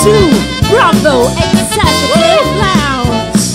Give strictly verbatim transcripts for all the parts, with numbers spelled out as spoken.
to Bravo Executive Lounge.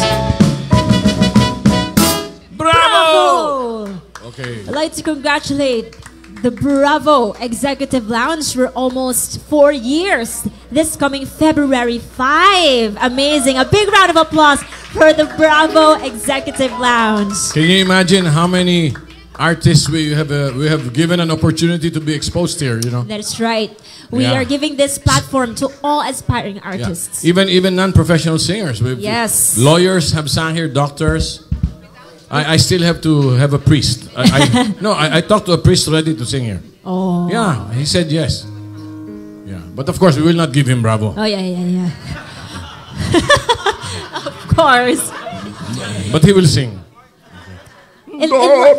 Bravo! Okay. I'd like to congratulate the Bravo Executive Lounge for almost four years. This coming February fifth. Amazing. A big round of applause for the Bravo Executive Lounge. Can you imagine how many artists we have uh, we have given an opportunity to be exposed here, you know? That's right. We Yeah. are giving this platform to all aspiring artists. Yeah. Even even non-professional singers. We've, Yes. Lawyers have sang here, doctors. I, I still have to have a priest. I, I, no, I, I talked to a priest ready to sing here. Oh. Yeah, he said yes. Yeah, but of course we will not give him Bravo. Oh, yeah, yeah, yeah. Of course. But he will sing. In, in,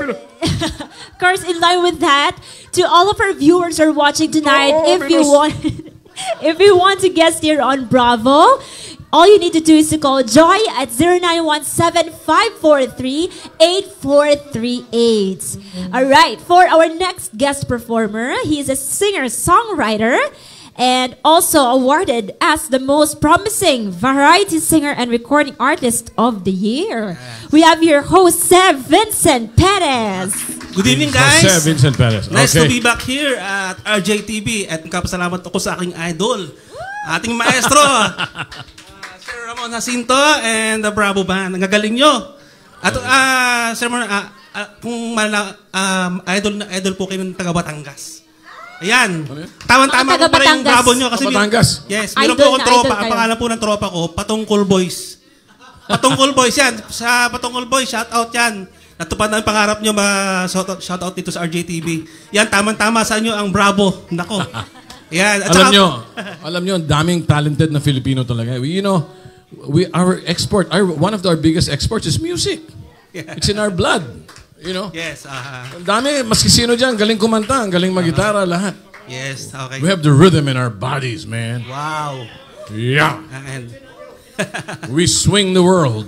of course, in line with that, to all of our viewers who are watching tonight, if you want, if you want to guest here on Bravo, all you need to do is to call Joy at zero nine one seven, five four three, eight four three eight. All right, for our next guest performer, he is a singer-songwriter and also awarded as the most promising variety singer and recording artist of the year. We have your Jose Vincent Perez. Good evening, guys. Jose Vincent Perez. Nice Okay. to be back here at R J T V at kapasalamat ako sa aking idol, ating maestro, uh, Sir Ramon Jacinto and the Bravo Band. Nagagaling nyo. At uh, Sir Ramon, uh, uh, kung mala, um, idol na idol po kayo ng taga Batangas. Ayan. Tama-tama Mga ko pala yung taga-Batangas. Bravo nyo. Kasi Batangas. Yes, meron Idol po akong na tropa. idol Ang kayo. pangalan po ng tropa ko, Patungkol Boys. Patungkol Boys yan. Sa Patungkol Boys, shout out yan. Natupad na yung pangarap nyo, shout out, shout out dito sa R J T V. Yan, tamang-tama sa inyo ang Bravo. Nako. Yan. At Alam saka- nyo, alam nyo, daming talented na Filipino talaga. We, you know, we our export, our one of our biggest exports is music. Yeah. It's in our blood. You know? Yes. Uh, Ang dami, maski sino dyan, galing kumanta, ang galing magitara, lahat. yes. Okay. We have the rhythm in our bodies, man. Wow. Yeah. And, We swing the world.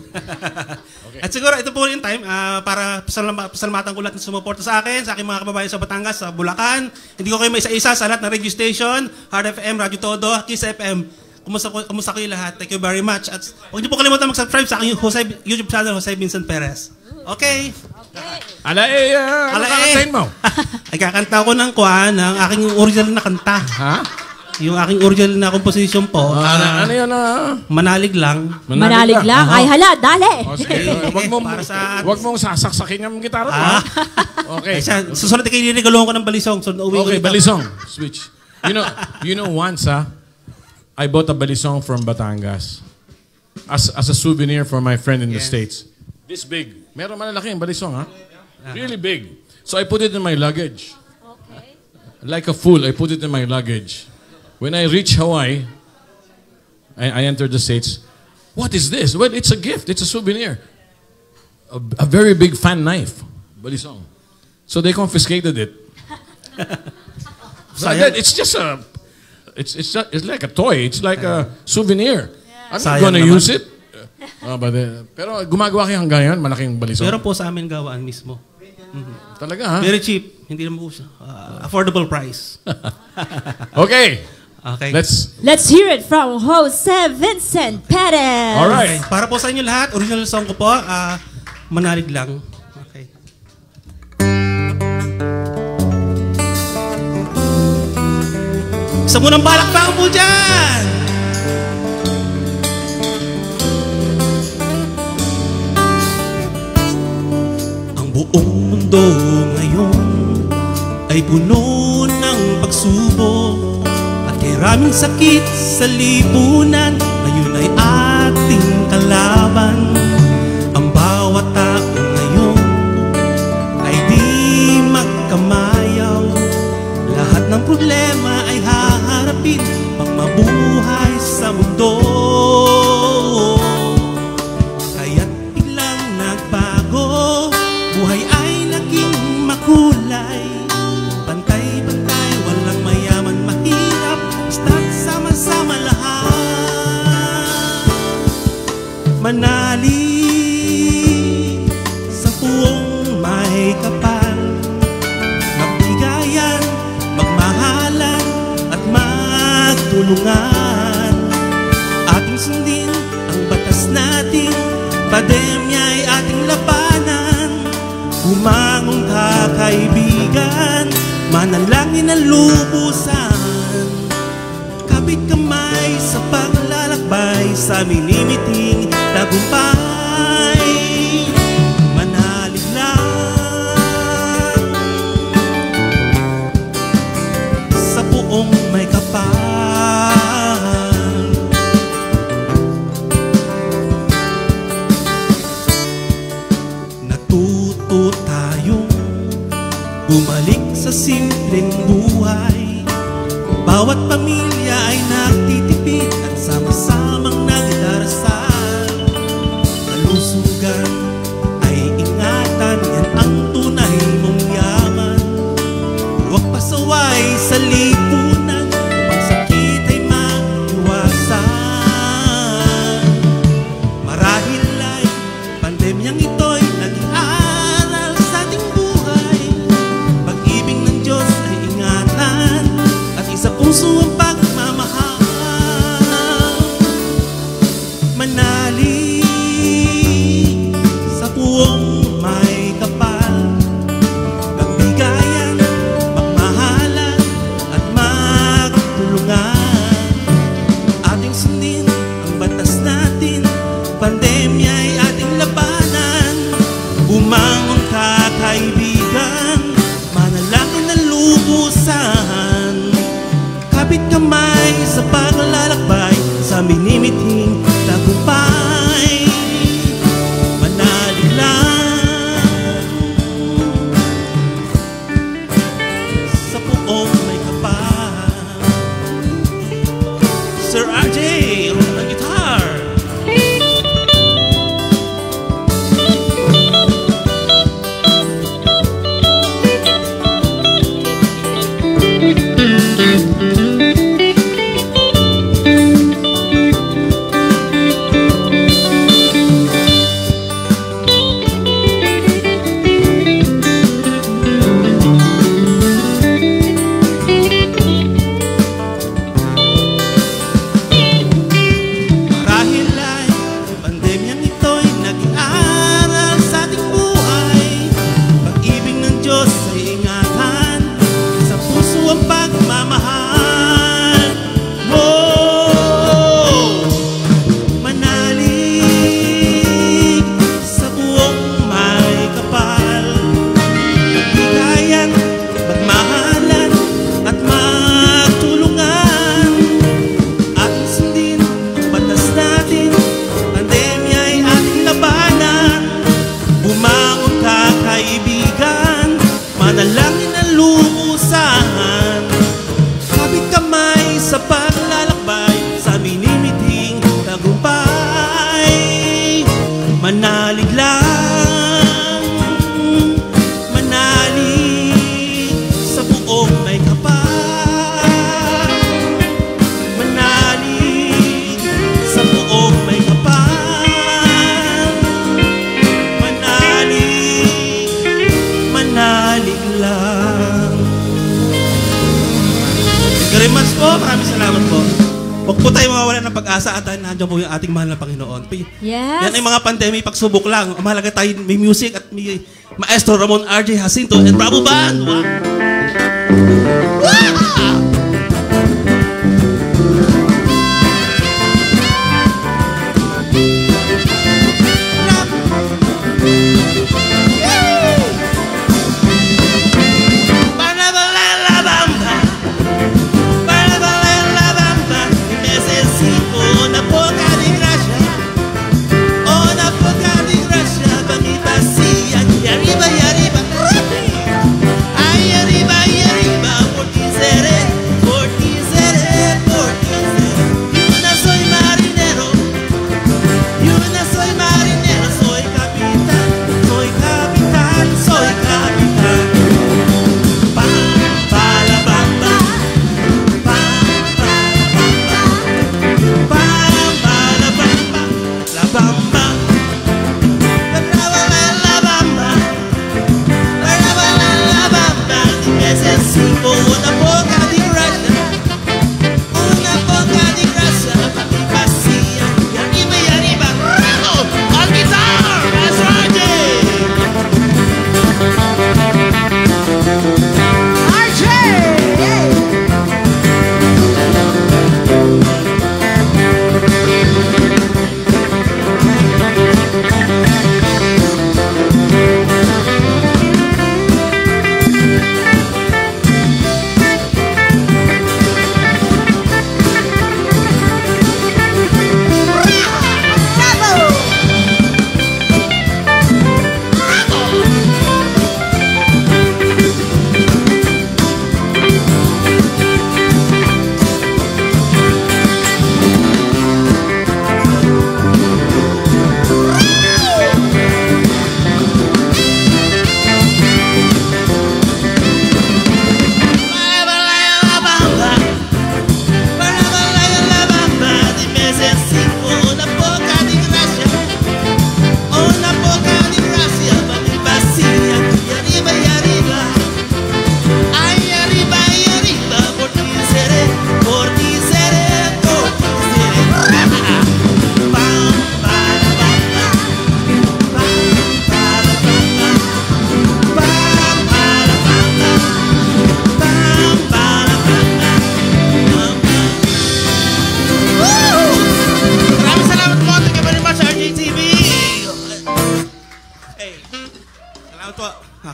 At siguro ito po yung time ah, para pasalama, pasalamatan ko lahat ng sumuporta sa akin, sa aking mga kababayan sa Batangas, sa Bulacan. Hindi ko kayo may isa-isa sa lahat ng radio station, Hard F M, Radio Todo, Kiss F M. Kumusta, ko, kumusta kayo lahat? Thank you very much. At huwag niyo po kalimutan mag-subscribe sa aking Jose, YouTube channel, Jose Vincent Perez. Okay? Ala eh, uh, Ala ano eh. kakantahin mo? Ay kakanta ko ng kuha ng aking original na kanta. Ha? Yung aking original na composition po. Ano, ah, ano yun? Uh, Manalig lang. Manalig lang. Ay, hala, dali. Oh, sige. Wag mong, Para sa- wag mong sasaksakin ang gitara mo. Ah. ha? Okay. Ay, siya, susunod kayo nirigaluhan ko ng balisong. So, nauwi ko Okay, dito. balisong. Switch. You know, you know once, ah, I bought a balisong from Batangas as as a souvenir for my friend in the Yes. States. This big. Meron malalaki yung balisong, ha? Really big. So I put it in my luggage. Like a fool, I put it in my luggage. When I reach Hawaii, I, I entered the States. What is this? Well, it's a gift. It's a souvenir. A, a very big fan knife. Balisong. So they confiscated it. So Sayang. that, it's just a, it's it's just, it's like a toy. It's like a souvenir. I'm not Sayang gonna naman. use it. Uh, but, uh, pero gumagawa kayo hanggang ngayon, malaking balisong. Meron po sa amin gawaan mismo. Talaga, ha? Very cheap. Hindi naman po siya. Uh, affordable price. Okay. Okay. Let's, Let's hear it from Jose Vincent Perez. all right. Okay. Para po sa inyo lahat, original song ko po, ah, Manalig lang. Okay. Isa munang balakbakan po dyan! Ang buong mundo ngayon ay puno ng pagsubok at maraming sakit sa lipunan. Ngayon ay ating kalaban. Ang bawat tao ngayon ay di magkamayaw. Lahat ng problema ay haharapin pang mabuhay sa mundo. Kaya't biglang nagbago, buhay ay naging makulay. Pantay-pantay, walang mayaman, mahirap, basta't sama-sama lahat. Manalig sa puong may kapal, magbigayan, magmahalan at magtulungan. Pandemya'y ating labanan, bumangon ka kaibigan, manalangin ang lubusan. Kapit kamay sa paglalakbay, sa minimiting tagumpay. Manalig lang sa buong may kapal. Natuto tayong bumalik sa simpleng buhay. Bawat pamilya ay nagtitipid at sama-samang nagdarasal. Kalusugan ay ingatan, yan ang tunay mong yaman. Huwag pasaway sa lipunan, ang sakit ay maiwasan. Marahil ay pandemyang ito'y naging aral sa ating buhay. Pag-ibig ng Diyos ay ingatan, at isa puso ang pagmamahal. Manalig sa buong may kapal, magbigayan, magmahalan at magtulungan. Ating sundin ang batas natin, pandemya'y ating labanan. Bumangon ka kaibigan, manalangin ang lubusan. Kapit kamay sa paglalakbay, sa minimiting tagumpay. Manalig lang sa buong may kapal. Sir R J, ang guitar. Manalangin ang lubusan. Kapit kamay sa paglalakbay, sa minimiting tagumpay. Manalig lang, manalig sa buong may kapal. Manalig sa buong may kapal. Manalig, manalig lang. Very much po, maraming salamat po. Huwag po tayo mawawala ng pag-asa at nandiyan po yung ating mahal na Panginoon. Yes. Yan ay mga pandemic, pagsubok lang. Mahalaga tayo, may music at may Maestro Ramon R J Jacinto and Bravo Band. Wow! Wow! Y arriba, y arriba, ay arriba, y arriba, por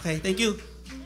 Okay, thank you.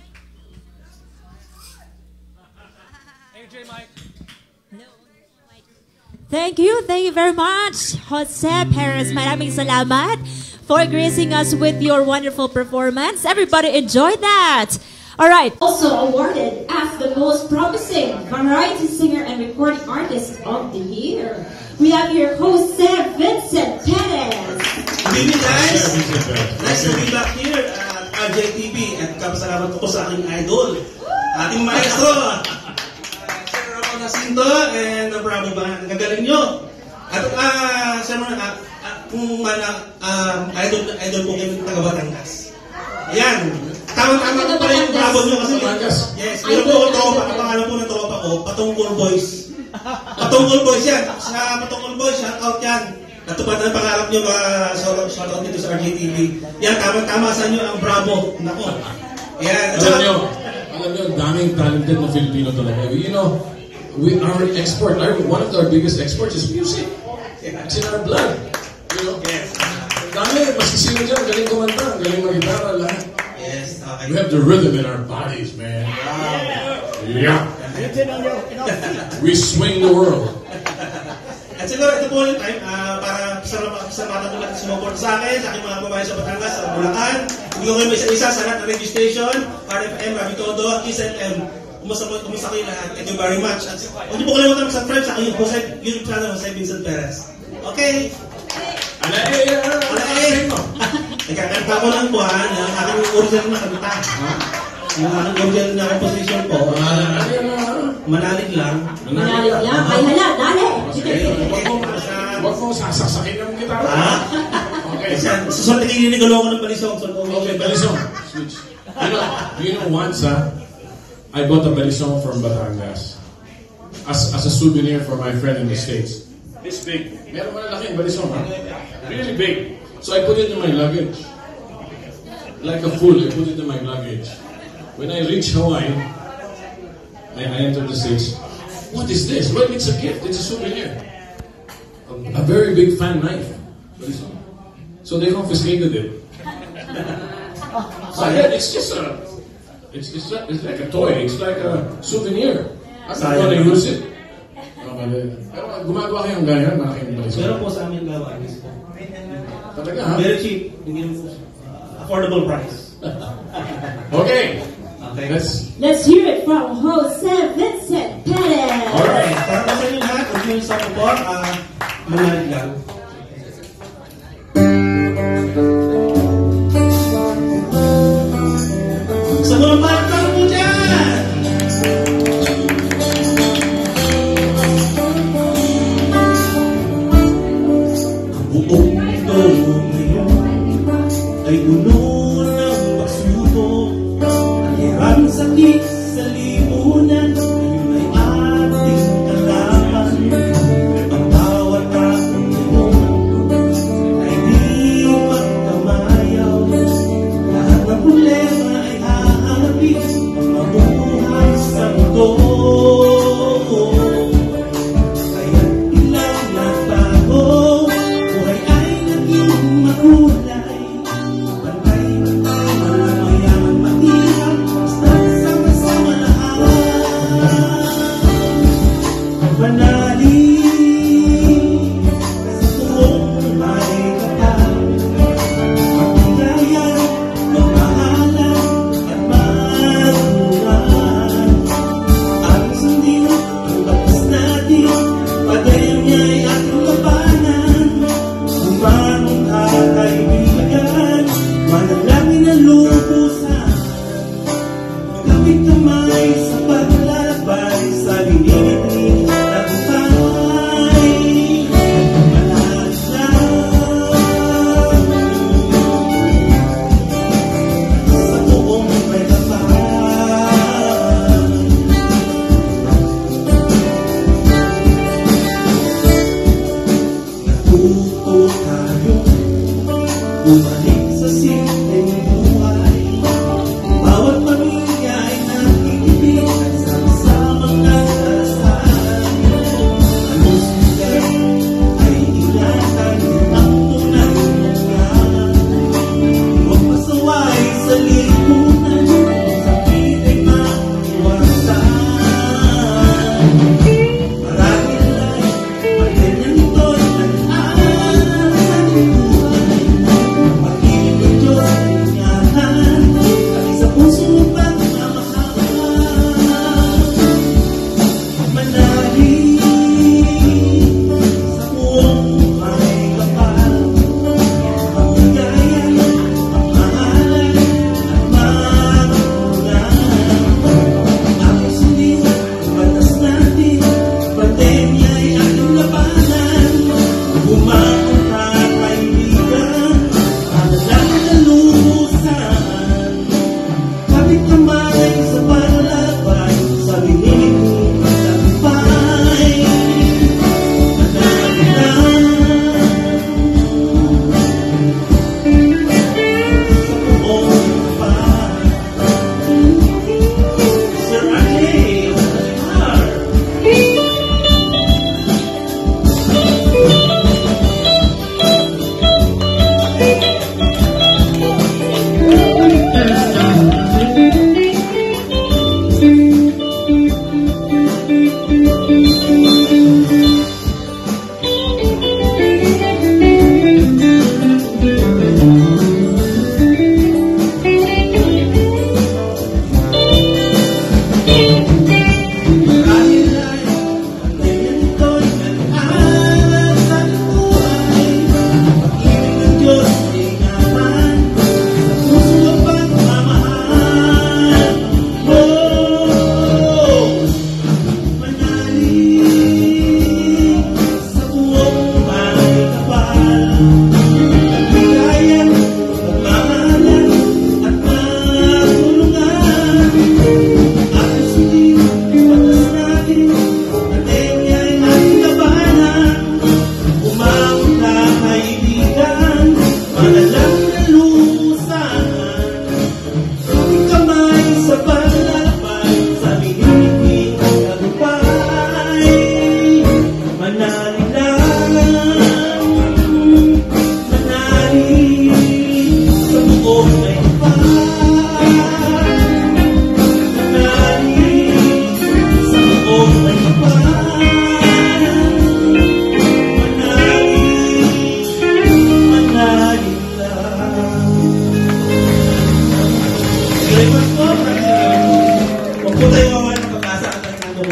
Thank you, thank you very much, Jose Perez. Maraming salamat for gracing us with your wonderful performance. Everybody enjoy that. All right. Also awarded as the most promising variety singer and recording artist of the year. We have here Jose Vincent Perez. Good evening, guys. Nice to be back here at R J T V at kapasalamat ko sa aking idol, ating maestro, Sir Ramon Jacinto and the Bravo Band. Gagaling nyo. At uh, Sir Ramon, uh, uh, kung uh, uh, idol, idol po kayo ng taga Batangas. Ayan. Tama-tama ko pala yung Bravo nyo kasi. Yes. Pero po, tropa, kapangalan po ng tropa ko, Patungkol Boys. Patungkol Boys yan. Sa Patungkol Boys, shout out yan. Natupad na pangarap nyo, mga shout out dito sa R J T V. Yan, tama-tama sa inyo ang Bravo. Nako. Yan. Alam nyo, alam nyo, daming talented na Filipino talaga. You know, we our export, our, one of our biggest exports is music. It's in our blood. You know? Yes. Dami, masisino dyan, galing kumanta, galing mag-gitara, lahat. Yes. Okay. We have the rhythm in our bodies, man. Yeah. We swing the world. At siguro, ito po yung time uh, para pasalamatan ko natin sumuport sa akin, sa aking mga babae sa Batangas, sa Bulacan. Hindi ko kayo may isa-isa sa lahat ng radio station, R F M, Radio Todo, Kiss F M. Kumusta po, kumusta kayo lahat. Thank you very much. At huwag niyo po kalimutan mag-subscribe sa aking YouTube channel, Jose Vincent Perez. Okay? Alay! Alay! Nagkakanta ko ng buwan, ang aking original na kanta. Yung aking original na composition po, manalig lang. Manalig lang. Ay hala, dali. Huwag mo sasasakin ng gitara. Okay. Susunod na kininigaw ako ng balisong. Okay, balisong. Switch. You know, you know once, ah, I bought a balisong from Batangas as as a souvenir for my friend in the States. This big. Meron malaki yung balisong, ha? Really big. So I put it in my luggage. Like a fool, I put it in my luggage. When I reach Hawaii, I, I entered the States. What is this? Well, it's a gift. It's a souvenir. A, a very big fan knife. So they confiscated it. So yeah, it's just a, it's it's, a, it's like a toy. It's like a souvenir. I'm not gonna use it. Pero gumagawa kayong ganyan, malaking balisong. Pero po sa amin gawa, po. Talaga, ha? Very cheap. Bigyan po. Affordable price. Okay. Okay. Let's Let's hear it from Jose Vincent Perez. Alright. Para po sa inyo lahat, kung yun sa po, uh, manalig lang. Sa mga batang po dyan! Ang buong mundo ngayon ay puno ng pagsubok. Ang hirang sakit sa lipunan ay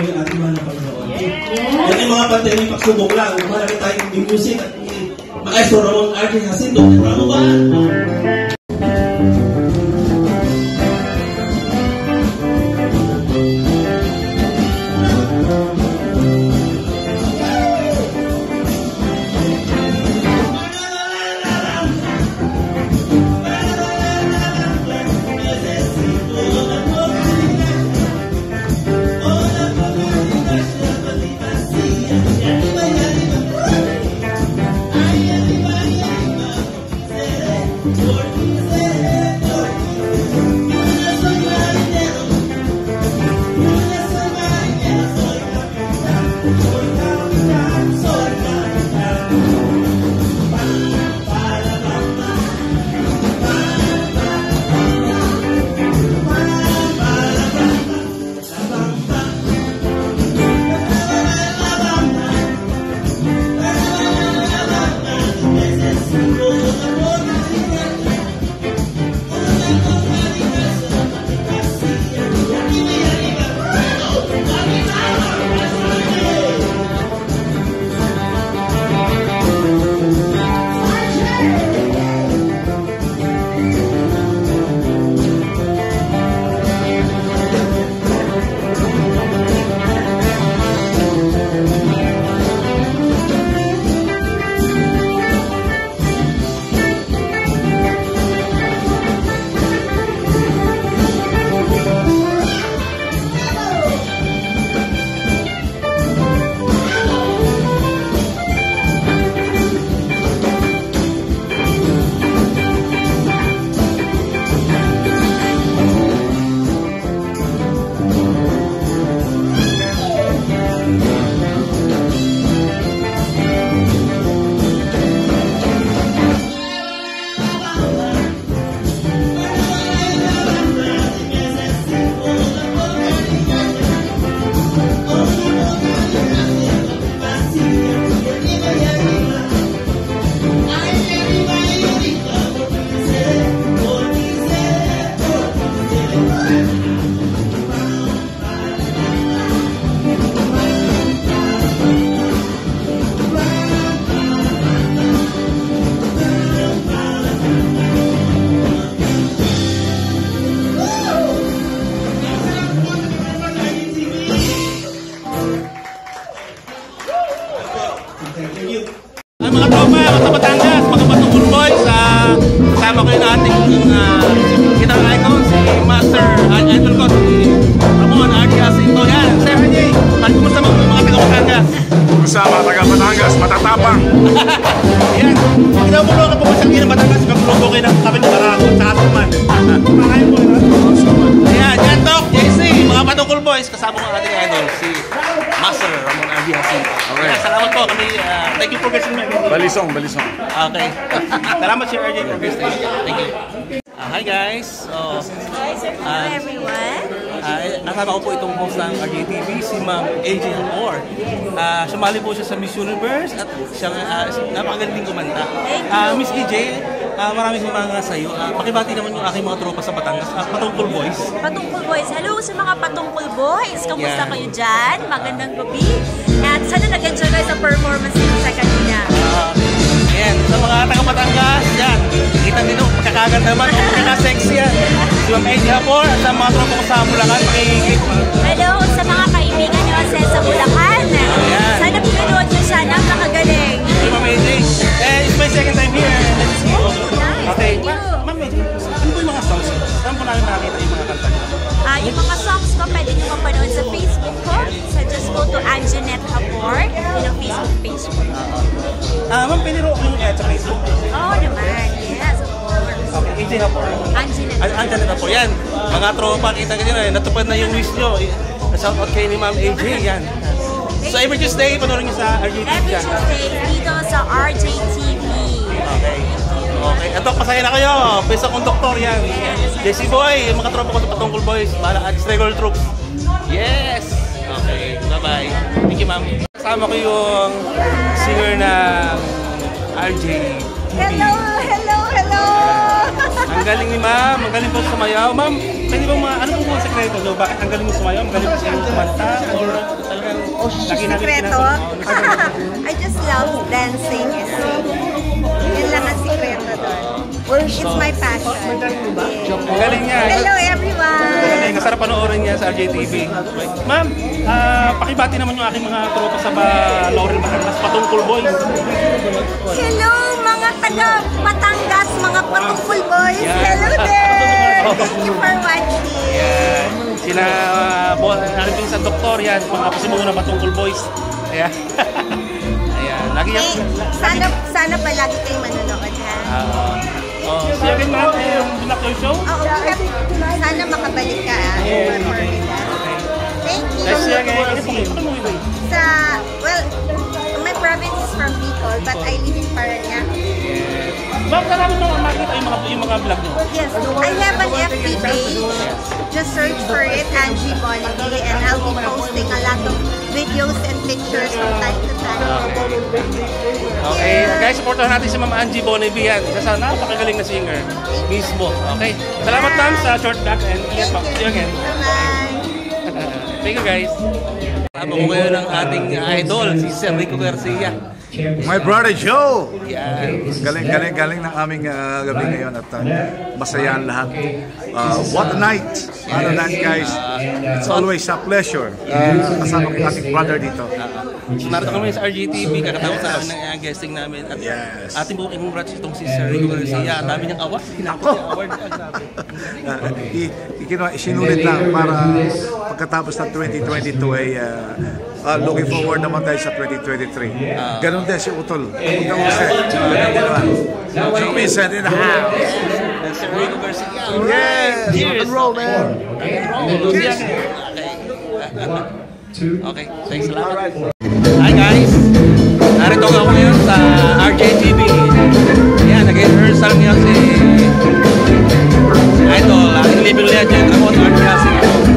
yung ating mga napagnoon. Yan yung mga pantay pagsubok lang. Marami tayong music at maestro Ramon R J Jacinto. Bravo ba? Ay, mga tropa, mga Batangas, mga Patungkol Boys, uh, kasama ko yung ating uh, kitang icon, si Master, uh, idol ko, si Ramon R J Jacinto. Yan, Sir R J, at kumusta mo mga taga Batangas? Kumusta mga taga Batangas, matatapang. Yan, kinabulo ka po sa Gina Batangas, kabulo kayo ng kami ng Baragon sa Atuman. Kumakain po yun. Ayan, yan, Tok, J C, mga Patungkol Boys, kasama ko ang ating idol, si Master Ramon R J Jacinto. Okay. Salamat po kami. Uh, thank you for guesting me. Balisong, balisong. Okay. Salamat Sir R J for guesting. Thank you. Uh, hi guys. So, Hi sir. Hello uh, everyone. uh, nakasama ko po itong host ng R J T V, si Ma'am A J Amor. Uh, sumali po siya sa Miss Universe at siyang uh, napakagaling kumanta. Uh, Miss A J, uh, maraming mga sa iyo. Uh, pakibati naman yung aking mga tropa sa Batangas, uh, Patungkol Boys. Patungkol Boys. Hello sa mga Patungkol Boys. Kamusta Yeah. kayo dyan? Magandang gabi. At sana nag-enjoy kayo sa performance nito sa kanina. Uh, yan, sa mga taga-Batangas, yan. Kita nyo, pagkakaganda naman, o pagkakasexy yan. Si Ma'am A J Amor at sa mga tropa ko sa Bulacan, makikigit. Hello sa mga kaibigan nyo sa, sa Bulacan. Ayan. Sana pinanood nyo siya. Napakagaling. Si Ma'am A J, eh, it's my second time here. Let's see. Nice. Okay. Thank you. Ma'am A J, ano po yung mga songs? Saan po namin nakakita yung mga kanta niyo? Ah, yung mga songs ko, pwede nyo mapanood sa Facebook ko. So just go to Anjanette Apor. Yun ang Facebook page ko. Ah, ma'am, piniro ko yung ad sa Facebook. Oo naman. Yes, of course. Okay, A J Hapor. Anjanette. An Anjanette Hapor, yan. Mga tropa, kita ka dyan, natupad na yung wish nyo. Shout out kay ni Ma'am A J, yan. So every Tuesday, panoorin nyo sa R J T V Every yan. Tuesday, dito sa R J T V. Okay. Okay. Ito, pasaya na kayo. Best akong doktor yan. Jesse Boy, yung mga tropa ko sa Patungkol Boys. Bahala at regular troops. Yes! Okay. Bye-bye. Thank you, ma'am. Kasama ko yung singer ng R J T V. Hello, hello, hello! Ang galing ni ma'am. Ang galing po sumayaw. Ma'am, Pwede ba mga, ano pong mga sekreto nyo? Bakit ang galing mo sumayaw? Ang galing mo sa'yo kumanta? Talagang, lagi namin Sikreto? pinapanood. I just love dancing and singing. Yan lang ang sikreto doon. It's my passion. Ang galing niya. Hello everyone! Galing, masarap panoorin niya sa R J T V. Ma'am, ah, pakibati naman yung aking mga tropa sa ba- Laurel Batangas, Patungkol Boys. Hello mga taga Batangas, mga Patungkol Boys! Hello there! Thank you for watching! Ayan. Sila, uh, bo, narin pinsan doktor yan, mga pasimuno na Patungkol Boys. Ayan. Ayan. Lagi yan. Eh, sana, sana palagi kayong manonood ha. Uh, oh, siya rin ma'am, eh, yung Black Your Show. Oo, sana makabalik ka ha. Yeah. For me. Thank you! Guys, siya rin. Ano po kayo? Ano mo yun? Sa, well, my province is from Bicol, but I live in Parañaque. Ma'am, marami mga makikita yung mga, yung mga vlog nyo. Yes, I have an F B page. Just search for it, Angie Bonnevie, and I'll be posting a lot of videos and pictures from time to time. Okay, guys, supportahan natin si Ma'am Angie Bonnevie yan. Isa sa napakagaling na singer. Mismo. Okay. Salamat ma'am sa short vlog and ingat po. See you again. Bye-bye. Thank you guys. Tama ko ngayon ang ating idol, si Sir Rico Garcia. My brother Joe! Yes. Galing, galing, galing ng aming uh, gabi ngayon at uh, masaya ang lahat. Uh, what a night! What a night, guys. It's always a pleasure. Uh, kasama ko yung ating brother dito. Narito kami sa R J T V, kakatapos sa amin ng uh, guesting namin. At Yes. ating po congrats itong si Sir Rico Garcia. Ang dami niyang award. Ako! Award niya, grabe. uh, i- ikino- Isinulit lang para pagkatapos ng twenty twenty-two ay uh, uh, looking forward naman tayo sa twenty twenty-three. Ganon din si Utol. Utol Jose. Ganon din naman. Joe Vincent in the house. And Sir Rico Garcia. Yes! Cheers! Rock and roll, man! Okay. Okay, thanks a lot. Hi guys! Narito ako ngayon sa R J T V. Yan, nag-rehearsal ngayon si Idol, ating living legend, Ramon Artiasi.